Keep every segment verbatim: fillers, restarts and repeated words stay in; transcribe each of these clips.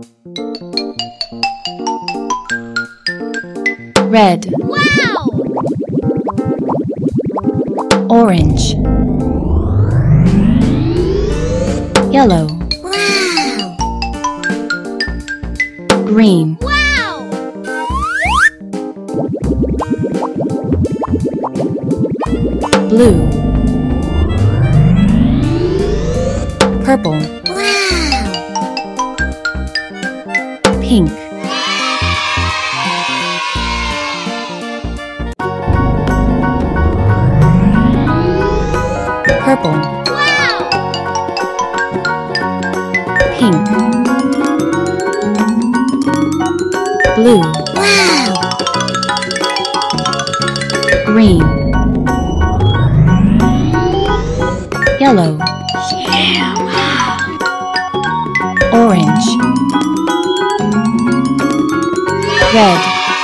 Red. Wow! Orange. Yellow. Wow! Green. Wow! Blue. Purple. Wow! Pink. Purple. Wow! Pink. Blue. Wow! Green. Yellow. Yeah! Wow! Orange. Red.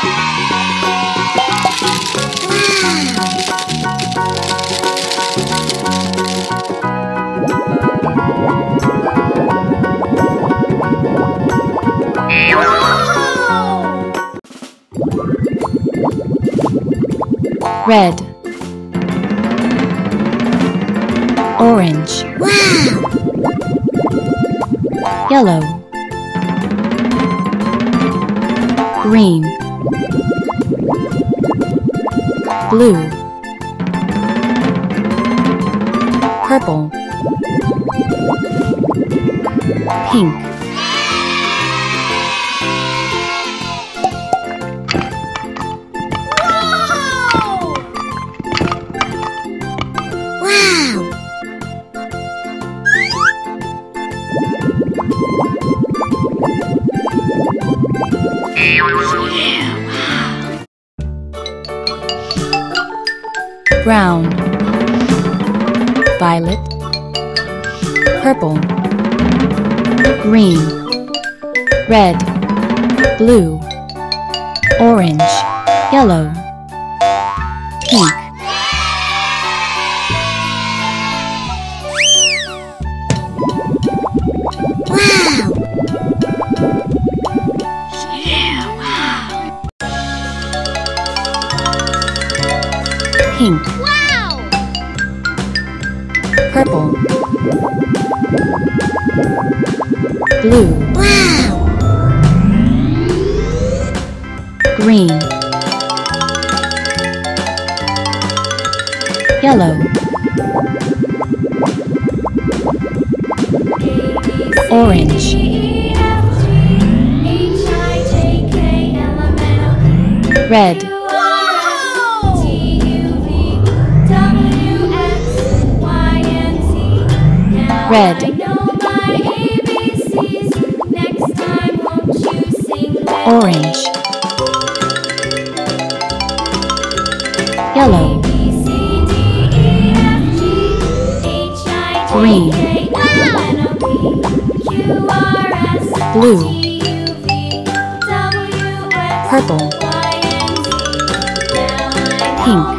Red. Orange. Wow! Yellow. Green. Blue. Purple. Pink. Wow! Brown. Violet. Purple. Green. Red. Blue. Orange. Yellow. Pink. Wow! Pink. Wow! Purple. Blue. Wow! Green. Yellow. Orange. Red. Red. Orange. Yellow. Green. Blue. Purple. Pink.